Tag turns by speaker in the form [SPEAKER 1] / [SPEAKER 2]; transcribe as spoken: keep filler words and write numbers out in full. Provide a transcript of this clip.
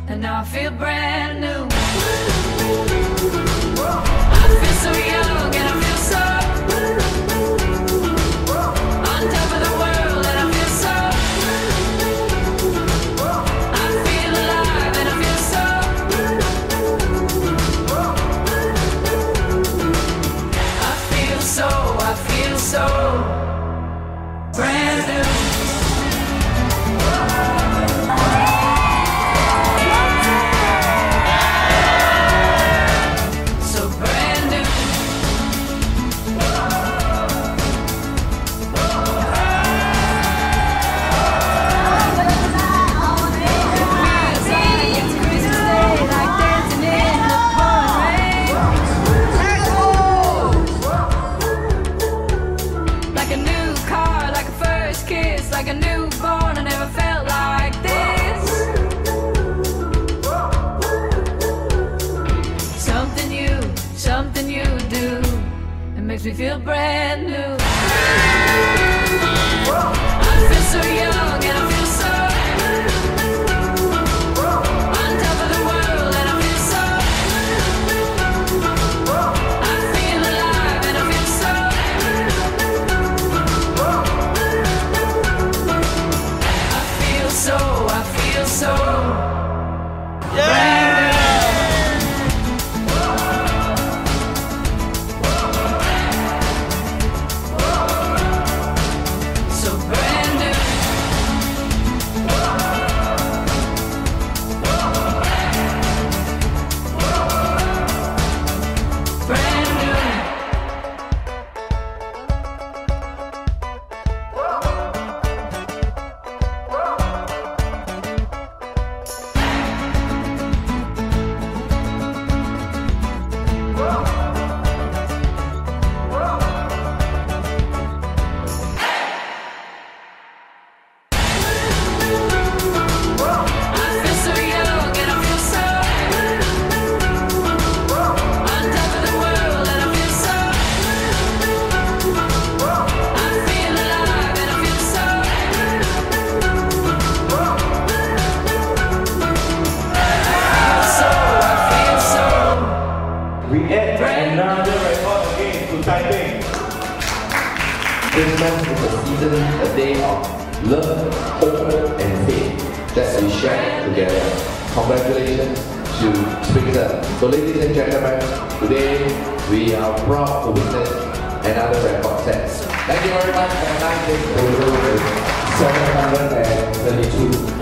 [SPEAKER 1] and now I feel brand new. I feel so young and I feel so on top of the world, and I feel so I feel alive and I feel so I feel so I feel so brand new. Like a newborn, I never felt like this. Something you, something you do, it makes me feel brand new. I feel so young and I feel so on top of the world, and I feel so I feel alive and I feel so So I feel so brand new. So brand new. Brand new.
[SPEAKER 2] We add another record again to Taipei.
[SPEAKER 3] Christmas is a season, a day of love, hope, and faith that we share together. Congratulations to Spritzer. So ladies and gentlemen, today we are proud to witness another record set. Thank you very much. Have a nice day. seven hundred thirty-two.